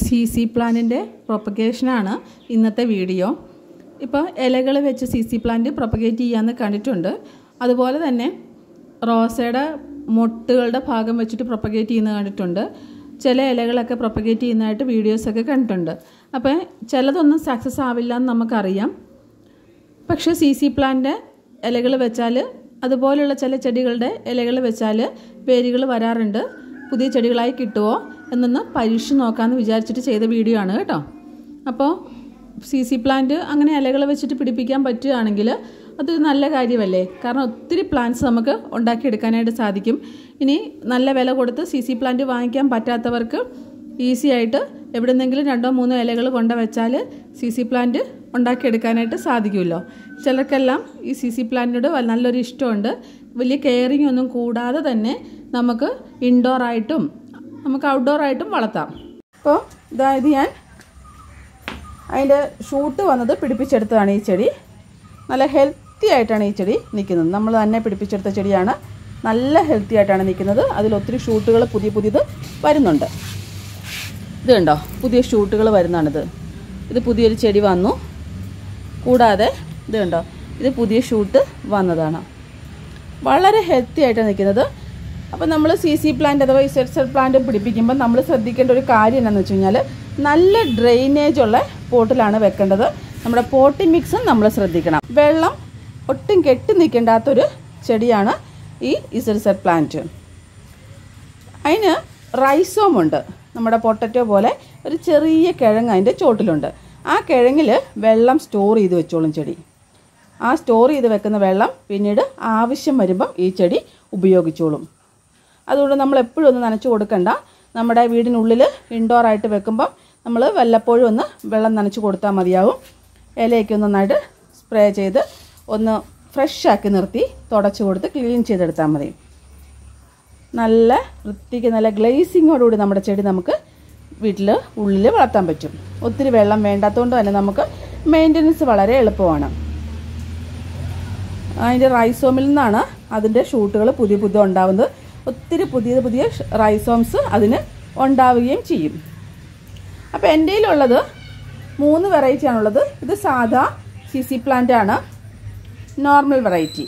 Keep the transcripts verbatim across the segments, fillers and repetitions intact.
C Z പ്ലാന്റിൻ്റെ പ്രൊപ്പഗേഷനാണ് ഇന്നത്തെ video. ഇപ്പോൾ ഇലകൾ വെച്ച് സി സി പ്ലാന്റ് പ്രൊപ്പഗേറ്റ് ചെയ്യാമെന്ന് കണ്ടിട്ടുണ്ട്. അതുപോലെ തന്നെ റോസയുടെ മൊട്ടുകളുടെ ഭാഗം വെച്ചിട്ട് പ്രൊപ്പഗേറ്റ് ചെയ്യുന്നത് കണ്ടിട്ടുണ്ട്. ചില ഇലകളൊക്കെ പ്രൊപ്പഗേറ്റ് ചെയ്യുന്നതായിട്ട് വീഡിയോസൊക്കെ കണ്ടിട്ടുണ്ട്. അപ്പോൾ ചിലതൊന്നും സക്സസ് ആവില്ല എന്ന് നമുക്കറിയാം. പക്ഷേ സി സി പ്ലാന്റ് ഇലകൾ വെച്ചാൽ, അതുപോലെയുള്ള ചില ചെടികളുടെ ഇലകൾ വെച്ചാൽ വേരുകൾ വരാറുണ്ട്. പുതിയ ചെടികളായി കിട്ടുമോ എന്നൊന്ന് പരീക്ഷിച്ച് നോക്കാമെന്ന് വിചാരിച്ചിട്ട് ചെയ്ത വീഡിയോ ആണ് കേട്ടോ. അപ്പോൾ സി സി പ്ലാന്റ് അങ്ങനെ ഇലകൾ വെച്ചിട്ട് പിടിപ്പിക്കാൻ പറ്റുകയാണെങ്കിൽ അതൊരു നല്ല കാര്യമല്ലേ. കാരണം ഒത്തിരി പ്ലാന്റ്സ് നമുക്ക് ഉണ്ടാക്കിയെടുക്കാനായിട്ട് സാധിക്കും. ഇനി നല്ല വില കൊടുത്ത് സി സി പ്ലാന്റ് വാങ്ങിക്കാൻ പറ്റാത്തവർക്ക് ഈസി ആയിട്ട് എവിടെ നിന്നെങ്കിലും രണ്ടോ മൂന്നോ ഇലകൾ കൊണ്ട് വെച്ചാൽ സി സി പ്ലാന്റ് ഉണ്ടാക്കിയെടുക്കാനായിട്ട് സാധിക്കുമല്ലോ. ചിലർക്കെല്ലാം ഈ സി സി പ്ലാന്റിനോട് നല്ലൊരു ഇഷ്ടമുണ്ട്. വലിയ കെയറിങ് ഒന്നും കൂടാതെ തന്നെ നമുക്ക് ഇൻഡോറായിട്ടും നമുക്ക് ഔട്ട്ഡോറായിട്ടും വളർത്താം. അപ്പോൾ ഇതായത് ഞാൻ അതിൻ്റെ ഷൂട്ട് വന്നത് പിടിപ്പിച്ചെടുത്തതാണ്. ഈ ചെടി നല്ല ഹെൽത്തി ആയിട്ടാണ് ഈ ചെടി നിൽക്കുന്നത്. നമ്മൾ തന്നെ പിടിപ്പിച്ചെടുത്ത ചെടിയാണ്. നല്ല ഹെൽത്തി ആയിട്ടാണ് നിൽക്കുന്നത്. അതിലൊത്തിരി ഷൂട്ടുകൾ പുതിയ പുതിയത് വരുന്നുണ്ട്. ഇത് കണ്ടോ, പുതിയ ഷൂട്ടുകൾ വരുന്നതാണിത്. ഇത് പുതിയൊരു ചെടി വന്നു. കൂടാതെ ഇത് കണ്ടോ, ഇത് പുതിയ ഷൂട്ട് വന്നതാണ്. വളരെ ഹെൽത്തി ആയിട്ടാണ് നിൽക്കുന്നത്. അപ്പോൾ നമ്മൾ സി സി പ്ലാന്റ് അഥവാ ഇസെഡ്സെൽ പ്ലാന്റ് പിടിപ്പിക്കുമ്പോൾ നമ്മൾ ശ്രദ്ധിക്കേണ്ട ഒരു കാര്യം എന്താണെന്ന് വെച്ച് കഴിഞ്ഞാൽ നല്ല ഡ്രെയിനേജ് ഉള്ള പോട്ടിലാണ് വെക്കേണ്ടത്. നമ്മുടെ പോട്ടി മിക്സും നമ്മൾ ശ്രദ്ധിക്കണം. വെള്ളം ഒട്ടും കെട്ടി നിൽക്കേണ്ടാത്തൊരു ചെടിയാണ് ഈ ഇസെഡ്സെൽ പ്ലാന്റ്. അതിന് റൈസോമുണ്ട്. നമ്മുടെ പൊട്ടറ്റോ പോലെ ഒരു ചെറിയ കിഴങ്ങ് അതിൻ്റെ ചോട്ടിലുണ്ട്. ആ കിഴങ്ങിൽ വെള്ളം സ്റ്റോർ ചെയ്ത് വെച്ചോളും ചെടി. ആ സ്റ്റോർ ചെയ്ത് വെക്കുന്ന വെള്ളം പിന്നീട് ആവശ്യം വരുമ്പം ഈ ചെടി ഉപയോഗിച്ചോളും. അതുകൊണ്ട് നമ്മൾ എപ്പോഴും ഒന്ന് നനച്ച് കൊടുക്കണ്ട. നമ്മുടെ വീടിനുള്ളിൽ ഇൻഡോറായിട്ട് വെക്കുമ്പം നമ്മൾ വല്ലപ്പോഴും ഒന്ന് വെള്ളം നനച്ച് കൊടുത്താൽ മതിയാവും. ഇലയൊക്കെ ഒന്ന് നന്നായിട്ട് സ്പ്രേ ചെയ്ത് ഒന്ന് ഫ്രഷാക്കി നിർത്തി തുടച്ച് കൊടുത്ത് ക്ലീൻ ചെയ്തെടുത്താൽ മതി. നല്ല വൃത്തിക്ക് നല്ല ഗ്ലേസിങ്ങോടുകൂടി നമ്മുടെ ചെടി നമുക്ക് വീട്ടിൽ ഉള്ളിൽ വളർത്താൻ പറ്റും. ഒത്തിരി വെള്ളം വേണ്ടാത്തതുകൊണ്ട് തന്നെ നമുക്ക് മെയിൻ്റനൻസ് വളരെ എളുപ്പമാണ്. അതിൻ്റെ റൈസോമിൽ നിന്നാണ് അതിൻ്റെ ഷൂട്ടുകൾ പുതിയ പുതിയ ഉണ്ടാവുന്നത്. ഒത്തിരി പുതിയ പുതിയ റൈസോംസ് അതിന് ഉണ്ടാവുകയും ചെയ്യും. അപ്പോൾ എൻ്റെ കയ്യിലുള്ളത് മൂന്ന് വെറൈറ്റി ആണുള്ളത്. ഇത് സാധാ സി സി പ്ലാന്റ് ആണ്, നോർമൽ വെറൈറ്റി.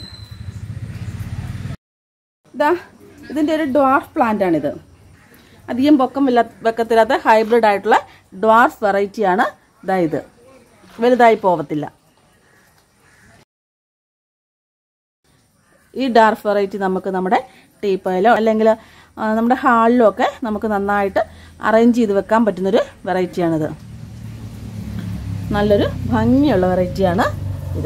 ഇതാ ഇതിൻ്റെ ഒരു ഡ്വാർഫ് പ്ലാന്റ് ആണിത്. അധികം പൊക്കം ഇല്ല വെക്കത്തില്ലാത്ത ഹൈബ്രിഡ് ആയിട്ടുള്ള ഡ്വാർഫ് വെറൈറ്റിയാണ്. ഇതാ ഇത് വലുതായി പോവത്തില്ല. ഈ ഡാർക്ക് വെറൈറ്റി നമുക്ക് നമ്മുടെ ടീപ്പയിലോ അല്ലെങ്കിൽ നമ്മുടെ ഹാളിലോ ഒക്കെ നമുക്ക് നന്നായിട്ട് അറേഞ്ച് ചെയ്ത് വെക്കാൻ പറ്റുന്നൊരു വെറൈറ്റിയാണിത്. നല്ലൊരു ഭംഗിയുള്ള വെറൈറ്റിയാണ് ഇത്.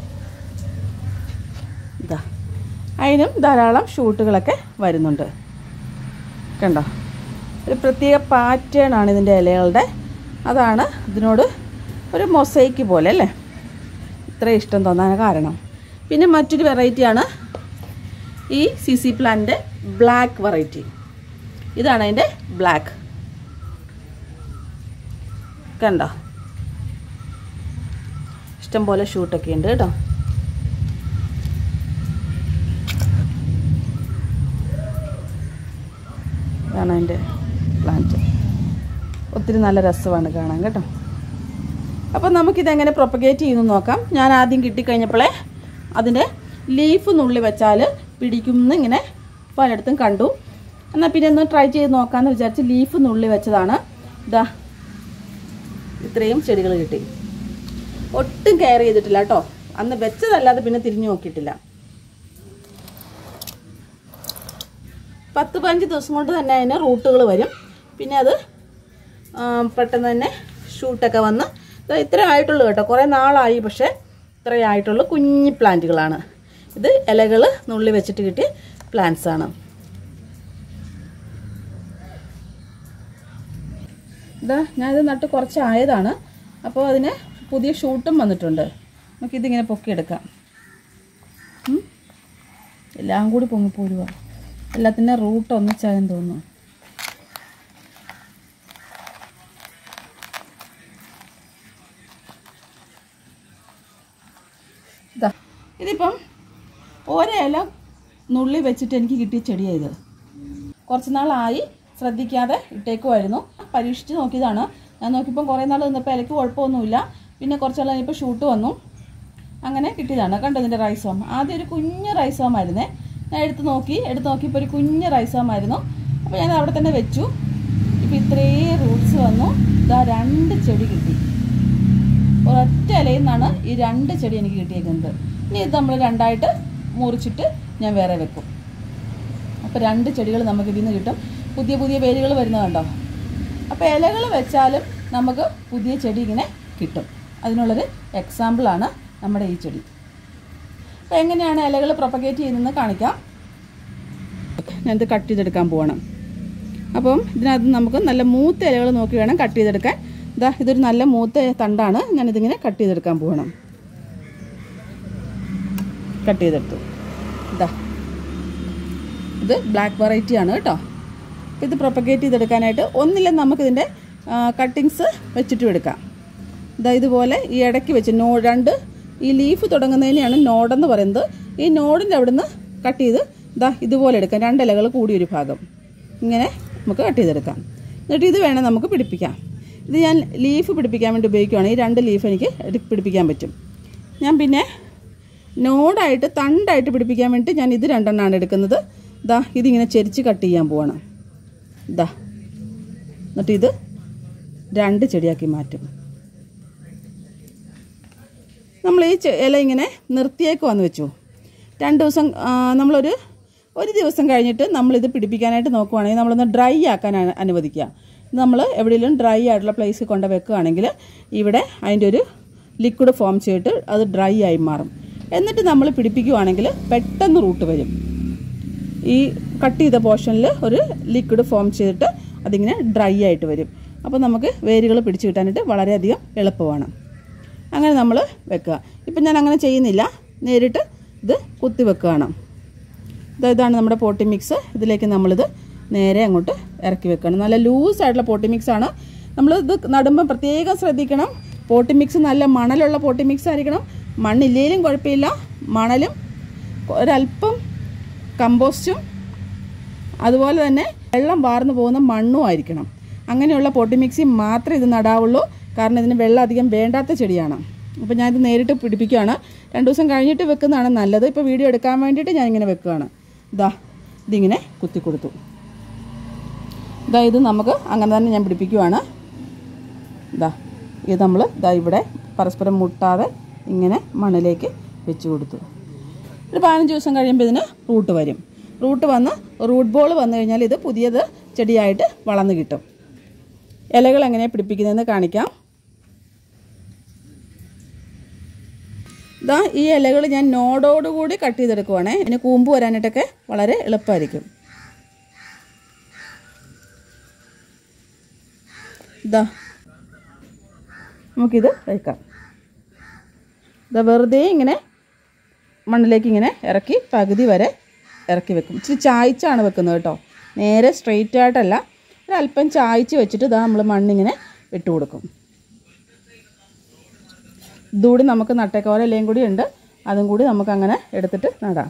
ഇതാ അതിനും ധാരാളം ഷൂട്ടുകളൊക്കെ വരുന്നുണ്ട്. കണ്ടോ, ഒരു പ്രത്യേക പാറ്റേൺ ആണ് ഇതിൻ്റെ ഇലകളുടെ. അതാണ് ഇതിനോട് ഒരു മൊസൈക്ക് പോലെ അല്ലേ ഇത്ര ഇഷ്ടം തോന്നാൻ കാരണം. പിന്നെ മറ്റൊരു വെറൈറ്റിയാണ് ഈ സി സി പ്ലാന്റിൻ്റെ ബ്ലാക്ക് വെറൈറ്റി. ഇതാണ് അതിൻ്റെ ബ്ലാക്ക്. കണ്ടോ, ഇഷ്ടംപോലെ ഷൂട്ടൊക്കെ ഉണ്ട് കേട്ടോ. ഇതാണ് അതിൻ്റെ പ്ലാന്റ്. ഒത്തിരി നല്ല രസമാണ് കാണാൻ കേട്ടോ. അപ്പോൾ നമുക്കിതെങ്ങനെ പ്രൊപ്പഗേറ്റ് ചെയ്യുന്നു നോക്കാം. ഞാൻ ആദ്യം കിട്ടിക്കഴിഞ്ഞപ്പോഴേ അതിൻ്റെ ലീഫ് നുള്ളി വെച്ചാൽ പിടിക്കുമെന്ന് ഇങ്ങനെ പലയിടത്തും കണ്ടു. എന്നാൽ പിന്നെ ഒന്ന് ട്രൈ ചെയ്ത് നോക്കാമെന്ന് വിചാരിച്ച് ലീഫ് നുള്ളി വെച്ചതാണ്. ഇതാ ഇത്രയും ചെടികൾ കിട്ടി. ഒട്ടും കെയർ ചെയ്തിട്ടില്ല കേട്ടോ. അന്ന് വെച്ചതല്ലാതെ പിന്നെ തിരിഞ്ഞു നോക്കിയിട്ടില്ല. പത്ത് പതിനഞ്ച് ദിവസം കൊണ്ട് തന്നെ അതിന് റൂട്ടുകൾ വരും. പിന്നെ അത് പെട്ടെന്ന് തന്നെ ഷൂട്ടൊക്കെ വന്ന് ഇത്രേ ആയിട്ടുള്ളൂ കേട്ടോ. കുറേ നാളായി, പക്ഷേ ഇത്രേ ആയിട്ടുള്ളൂ. കുഞ്ഞി പ്ലാന്റുകളാണ്. ഇത് ഇലകൾ നുള്ളി വെച്ചിട്ട് കിട്ടിയ പ്ലാന്റ്സ് ആണ്. ഇതാ ഞാനിത് നട്ട് കുറച്ചായതാണ്. അപ്പോൾ അതിന് പുതിയ ഷൂട്ടും വന്നിട്ടുണ്ട്. നമുക്കിതിങ്ങനെ പൊക്കിയെടുക്കാം. എല്ലാം കൂടി പൊങ്ങിപ്പോരുക. എല്ലാത്തിൻ്റെ റൂട്ട് ഒന്നിച്ചായെന്ന് തോന്നുന്നു. ഇതാ ഇതിപ്പം ഒരില നുള്ളി വെച്ചിട്ട് എനിക്ക് കിട്ടിയ ചെടിയായത്. കുറച്ച് നാളായി ശ്രദ്ധിക്കാതെ ഇട്ടേക്കുമായിരുന്നു. പരീക്ഷിച്ച് നോക്കിയതാണ്. ഞാൻ നോക്കിയപ്പോൾ കുറേ നാൾ നിന്നപ്പോൾ ഇലയ്ക്ക് കുഴപ്പമൊന്നുമില്ല. പിന്നെ കുറച്ച് നാൾ കഴിഞ്ഞപ്പോൾ ഷൂട്ട് വന്നു, അങ്ങനെ കിട്ടിയതാണ്. കണ്ടോ ഇതിൻ്റെ റൈസോം? ആദ്യം ഒരു കുഞ്ഞ് റൈസോമായിരുന്നേ. ഞാൻ എടുത്ത് നോക്കി എടുത്ത് നോക്കിയപ്പോൾ ഒരു കുഞ്ഞ് റൈസോമായിരുന്നു. അപ്പോൾ ഞാൻ അവിടെ തന്നെ വെച്ചു. ഇപ്പോൾ ഇത്രയും റൂട്ട്സ് വന്നു. ഇതാ രണ്ട് ചെടി കിട്ടി. ഒരൊറ്റ ഇലയിൽ നിന്നാണ് ഈ രണ്ട് ചെടി എനിക്ക് കിട്ടിയേക്കുന്നത്. ഇനി ഇത് നമ്മൾ രണ്ടായിട്ട് മുറിച്ചിട്ട് ഞാൻ വേറെ വെക്കും. അപ്പോൾ രണ്ട് ചെടികൾ നമുക്ക് ഇതിൽ നിന്ന് കിട്ടും. പുതിയ പുതിയ വേരുകൾ വരുന്നത് കണ്ടോ? അപ്പോൾ ഇലകൾ വെച്ചാലും നമുക്ക് പുതിയ ചെടി ഇങ്ങനെ കിട്ടും. അതിനുള്ളൊരു എക്സാമ്പിളാണ് നമ്മുടെ ഈ ചെടി. അപ്പോൾ എങ്ങനെയാണ് ഇലകൾ പ്രൊപ്പഗേറ്റ് ചെയ്യുന്നതെന്ന് കാണിക്കാം. ഞാനിത് കട്ട് ചെയ്തെടുക്കാൻ പോകണം. അപ്പം ഇതിനകത്ത് നമുക്ക് നല്ല മൂത്ത ഇലകൾ നോക്കി വേണം കട്ട് ചെയ്തെടുക്കാൻ. ഇതാ ഇതൊരു നല്ല മൂത്ത തണ്ടാണ്. ഞാനിതിങ്ങനെ കട്ട് ചെയ്തെടുക്കാൻ പോകണം. കട്ട് ചെയ്തെടുത്തു. ഇതാ ഇത് ബ്ലാക്ക് വെറൈറ്റി ആണ് കേട്ടോ. ഇത് പ്രൊപ്പഗേറ്റ് ചെയ്തെടുക്കാനായിട്ട് ഒന്നില്ല നമുക്കിതിൻ്റെ കട്ടിങ്സ് വെച്ചിട്ടും എടുക്കാം. ഇതാ ഇതുപോലെ ഈ ഇടയ്ക്ക് വെച്ച് നോ രണ്ട് ഈ ലീഫ് തുടങ്ങുന്നതിനെയാണ് നോഡെന്ന് പറയുന്നത്. ഈ നോഡിൻ്റെ അവിടെ നിന്ന് കട്ട് ചെയ്ത് ഇതാ ഇതുപോലെ എടുക്കാം. രണ്ട് ഇലകൾ കൂടിയൊരു ഭാഗം ഇങ്ങനെ നമുക്ക് കട്ട് ചെയ്തെടുക്കാം. എന്നിട്ട് ഇത് വേണം നമുക്ക് പിടിപ്പിക്കാം. ഇത് ഞാൻ ലീഫ് പിടിപ്പിക്കാൻ വേണ്ടി ഉപയോഗിക്കുകയാണ്. ഈ രണ്ട് ലീഫ് എനിക്ക് പിടിപ്പിക്കാൻ പറ്റും. ഞാൻ പിന്നെ നോഡായിട്ട് തണ്ടായിട്ട് പിടിപ്പിക്കാൻ വേണ്ടി ഞാൻ ഇത് രണ്ടെണ്ണമാണ് എടുക്കുന്നത്. ഇതാ ഇതിങ്ങനെ ചെരിച്ച് കട്ട് ചെയ്യാൻ പോവാണ്. ഇതാ എന്നിട്ട് ഇത് രണ്ട് ചെടിയാക്കി മാറ്റും. നമ്മൾ ഈ ഇല ഇങ്ങനെ നിർത്തിയേക്കുവാന്ന് വെച്ചു. രണ്ട് ദിവസം നമ്മളൊരു ഒരു ദിവസം കഴിഞ്ഞിട്ട് നമ്മളിത് പിടിപ്പിക്കാനായിട്ട് നോക്കുവാണെങ്കിൽ നമ്മളൊന്ന് ഡ്രൈ ആക്കാൻ അനുവദിക്കുക. നമ്മൾ എവിടെയെങ്കിലും ഡ്രൈ ആയിട്ടുള്ള പ്ലേസിൽ കൊണ്ട് വെക്കുകയാണെങ്കിൽ ഇവിടെ അതിൻ്റെ ഒരു ലിക്വിഡ് ഫോം ചെയ്തിട്ട് അത് ഡ്രൈ ആയി മാറും. എന്നിട്ട് നമ്മൾ പിടിപ്പിക്കുകയാണെങ്കിൽ പെട്ടെന്ന് റൂട്ട് വരും. ഈ കട്ട് ചെയ്ത പോർഷനിൽ ഒരു ലിക്വിഡ് ഫോം ചെയ്തിട്ട് അതിങ്ങനെ ഡ്രൈ ആയിട്ട് വരും. അപ്പോൾ നമുക്ക് വേരുകൾ പിടിച്ച് കിട്ടാനായിട്ട് വളരെയധികം എളുപ്പമാണ്. അങ്ങനെ നമ്മൾ വെക്കുക. ഇപ്പം ഞാൻ അങ്ങനെ ചെയ്യുന്നില്ല, നേരിട്ട് ഇത് കുത്തി വെക്കുകയാണ്. ഇതാണ് നമ്മുടെ പോട്ടി മിക്സ്. ഇതിലേക്ക് നമ്മളിത് നേരെ അങ്ങോട്ട് ഇറക്കി വെക്കണം. നല്ല ലൂസായിട്ടുള്ള പോട്ടി മിക്സാണ്. നമ്മൾ ഇത് നടുമ്പം പ്രത്യേകം ശ്രദ്ധിക്കണം. പോട്ടി മിക്സ് നല്ല മണലുള്ള പോട്ടി മിക്സ് ആയിരിക്കണം. മണ്ണില്ലേലും കുഴപ്പമില്ല, മണലും ഒരല്പം കമ്പോസ്റ്റും അതുപോലെ തന്നെ വെള്ളം വാർന്നു പോകുന്ന മണ്ണും ആയിരിക്കണം. അങ്ങനെയുള്ള പോട്ടി മിക്സിൽ മാത്രമേ ഇത് നടാവുള്ളൂ. കാരണം ഇതിന് വെള്ളം അധികം വേണ്ടാത്ത ചെടിയാണ്. അപ്പോൾ ഞാനിത് നേരിട്ട് പിടിപ്പിക്കുകയാണ്. രണ്ട് ദിവസം കഴിഞ്ഞിട്ട് വെക്കുന്നതാണ് നല്ലത്. ഇപ്പോൾ വീഡിയോ എടുക്കാൻ വേണ്ടിയിട്ട് ഞാനിങ്ങനെ വെക്കുകയാണ്. ഇതാ ഇതിങ്ങനെ കുത്തി കൊടുത്തു. ഇതാ ഇത് നമുക്ക് അങ്ങനെ തന്നെ ഞാൻ പിടിപ്പിക്കുകയാണ്. ഇതാ ഇത് നമ്മൾ ഇതാ ഇവിടെ പരസ്പരം മുട്ടാതെ ഇങ്ങനെ മണ്ണിലേക്ക് വെച്ച് കൊടുത്തു. ഒരു പതിനഞ്ച് ദിവസം കഴിയുമ്പോൾ ഇതിന് റൂട്ട് വരും. റൂട്ട് വന്ന് റൂട്ട് ബോൾ വന്നു കഴിഞ്ഞാൽ ഇത് പുതിയത് ചെടിയായിട്ട് വളർന്നു കിട്ടും. ഇലകൾ എങ്ങനെയാണ് പിടിപ്പിക്കുന്നതെന്ന് കാണിക്കാം. ഇതാ ഈ ഇലകൾ ഞാൻ നോടോടുകൂടി കട്ട് ചെയ്തെടുക്കുവാണേ. ഇതിന് കൂമ്പ് വരാനായിട്ടൊക്കെ വളരെ എളുപ്പമായിരിക്കും. ഇതാ നമുക്കിത് വയ്ക്കാം. ഇതാ വെറുതെ ഇങ്ങനെ മണ്ണിലേക്ക് ഇങ്ങനെ ഇറക്കി പകുതി വരെ ഇറക്കി വെക്കും. ഇച്ചിരി ചായച്ചാണ് വെക്കുന്നത് കേട്ടോ. നേരെ സ്ട്രെയിറ്റ് ആയിട്ടല്ല, ഒരല്പം ചായച്ച് വെച്ചിട്ട് ഇതാ നമ്മൾ മണ്ണിങ്ങനെ ഇട്ട് കൊടുക്കും. ഇതുകൂടി നമുക്ക് നട്ടേക്കോല ഇലയും കൂടി ഉണ്ട്, അതും കൂടി നമുക്ക് അങ്ങനെ എടുത്തിട്ട് നടാം.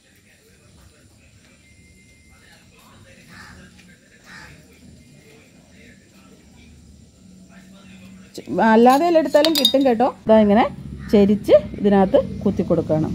അല്ലാതെ ഇല എടുത്താലും കിട്ടും കേട്ടോ. ഇതാ ഇങ്ങനെ ചെരിച്ച് ഇതിനകത്ത് കുത്തി കൊടുക്കണം.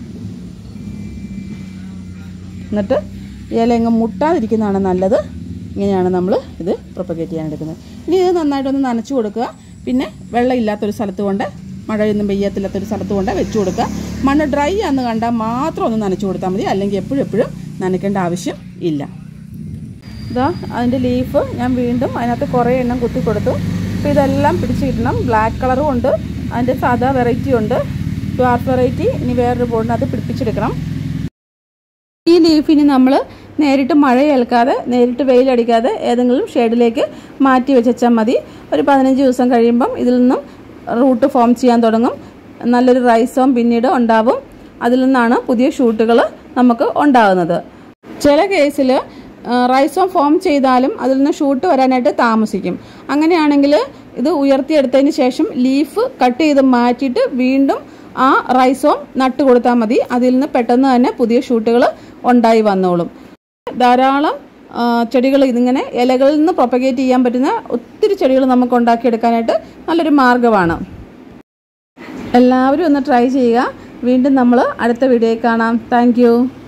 എന്നിട്ട് ഇല എങ്ങ് മുട്ടാതിരിക്കുന്നതാണ് നല്ലത്. ഇങ്ങനെയാണ് നമ്മൾ ഇത് പ്രൊപ്പഗേറ്റ് ചെയ്യാൻ എടുക്കുന്നത്. ഇനി ഇത് നന്നായിട്ടൊന്ന് നനച്ചു കൊടുക്കുക. പിന്നെ വെള്ളം ഇല്ലാത്തൊരു സ്ഥലത്ത് കൊണ്ട്, മഴയൊന്നും പെയ്യത്തില്ലാത്തൊരു സ്ഥലത്ത് കൊണ്ട് വെച്ച് കൊടുക്കുക. മണ്ണ് ഡ്രൈ ആണെന്ന് കണ്ടാൽ മാത്രം ഒന്ന് നനച്ചു കൊടുത്താൽ മതി. അല്ലെങ്കിൽ എപ്പോഴും എപ്പോഴും നനയ്ക്കേണ്ട ആവശ്യം ഇല്ല. ഇതാ അതിൻ്റെ ലീഫ് ഞാൻ വീണ്ടും അതിനകത്ത് കുറേ എണ്ണം കുത്തി കൊടുത്തു. അപ്പോൾ ഇതെല്ലാം പിടിച്ച് കിട്ടണം. ബ്ലാക്ക് കളറും ഉണ്ട്, അതിൻ്റെ സാധാ വെറൈറ്റി ഉണ്ട്, ഡ്വാർഫ് വെറൈറ്റി. ഇനി വേറൊരു ബോർഡിനകത്ത് പിടിപ്പിച്ചെടുക്കണം. ഈ ലീഫിന് നമ്മൾ നേരിട്ട് മഴ ഏൽക്കാതെ, നേരിട്ട് വെയിലടിക്കാതെ ഏതെങ്കിലും ഷെയ്ഡിലേക്ക് മാറ്റി വെച്ചാൽ മതി. ഒരു പതിനഞ്ച് ദിവസം കഴിയുമ്പം ഇതിൽ നിന്നും റൂട്ട് ഫോം ചെയ്യാൻ തുടങ്ങും. നല്ലൊരു റൈസോം പിന്നീട് ഉണ്ടാവും. അതിൽ നിന്നാണ് പുതിയ ഷൂട്ടുകൾ നമുക്ക് ഉണ്ടാകുന്നത്. ചില കേസിൽ റൈസോം ഫോം ചെയ്താലും അതിൽ നിന്ന് ഷൂട്ട് വരാനായിട്ട് താമസിക്കും. അങ്ങനെയാണെങ്കിൽ ഇത് ഉയർത്തിയെടുത്തതിന് ശേഷം ലീഫ് കട്ട് ചെയ്ത് മാറ്റിയിട്ട് വീണ്ടും ആ റൈസോം നട്ട് കൊടുത്താൽ മതി. അതിൽ നിന്ന് പെട്ടെന്ന് തന്നെ പുതിയ ഷൂട്ടുകൾ ഉണ്ടായി വന്നോളും. ധാരാളം ചെടികൾ ഇതിങ്ങനെ ഇലകളിൽ നിന്ന് പ്രൊപ്പഗേറ്റ് ചെയ്യാൻ പറ്റുന്ന ഒത്തിരി ചെടികൾ നമുക്ക് ഉണ്ടാക്കിയെടുക്കാനായിട്ട് നല്ലൊരു മാർഗ്ഗമാണ്. എല്ലാവരും ഒന്ന് ട്രൈ ചെയ്യുക. വീണ്ടും നമ്മൾ അടുത്ത വീഡിയോയിൽ കാണാം. Thank U.